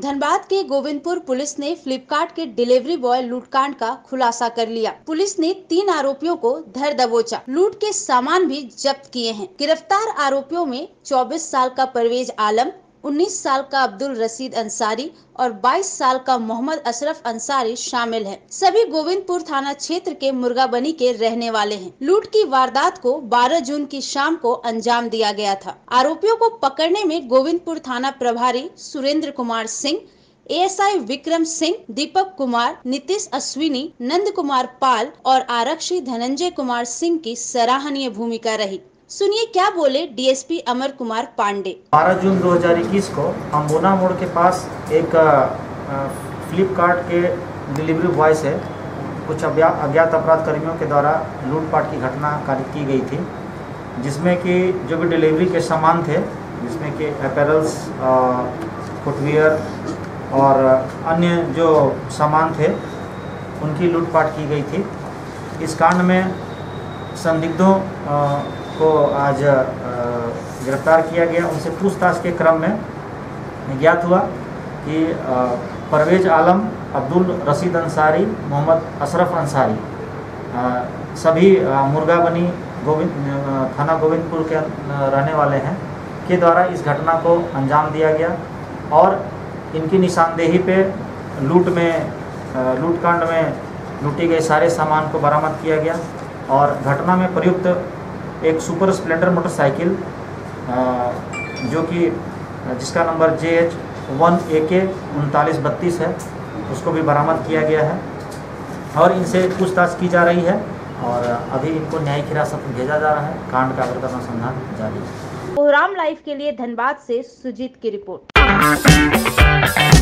धनबाद के गोविंदपुर पुलिस ने फ्लिपकार्ट के डिलीवरी बॉय लूटकांड का खुलासा कर लिया। पुलिस ने 3 आरोपियों को धर दबोचा, लूट के सामान भी जब्त किए हैं। गिरफ्तार आरोपियों में 24 साल का परवेज आलम, 19 साल का अब्दुल रशीद अंसारी और 22 साल का मोहम्मद अशरफ अंसारी शामिल हैं। सभी गोविंदपुर थाना क्षेत्र के मुर्गाबनी के रहने वाले हैं। लूट की वारदात को 12 जून की शाम को अंजाम दिया गया था। आरोपियों को पकड़ने में गोविंदपुर थाना प्रभारी सुरेंद्र कुमार सिंह, एएसआई विक्रम सिंह, दीपक कुमार, नीतीश अश्विनी, नंद कुमार पाल और आरक्षी धनंजय कुमार सिंह की सराहनीय भूमिका रही। सुनिए क्या बोले डीएसपी अमर कुमार पांडे। 12 जून 2021 को अम्बोना मोड़ के पास एक फ्लिपकार्ट के डिलीवरी बॉय से कुछ अज्ञात अपराध कर्मियों के द्वारा लूटपाट की घटना कारित की गई थी, जिसमें कि जो भी डिलीवरी के सामान थे, जिसमें कि अपैरल्स, फुटवियर और अन्य जो सामान थे, उनकी लूटपाट की गई थी। इस कांड में संदिग्धों को आज गिरफ्तार किया गया। उनसे पूछताछ के क्रम में ज्ञात हुआ कि परवेज आलम, अब्दुल रशीद अंसारी, मोहम्मद अशरफ अंसारी सभी मुर्गाबनी थाना गोविंदपुर के रहने वाले हैं के द्वारा इस घटना को अंजाम दिया गया और इनकी निशानदेही पे लूटकांड में लूटी गई सारे सामान को बरामद किया गया और घटना में प्रयुक्त एक सुपर स्प्लेंडर मोटरसाइकिल जो कि जिसका नंबर JH1AK 3932 है, उसको भी बरामद किया गया है और इनसे पूछताछ की जा रही है और अभी इनको न्यायिक हिरासत में भेजा जा रहा है। कांड का आगे का अनुसंधान जारी है। कोहराम लाइव के लिए धनबाद से सुजीत की रिपोर्ट।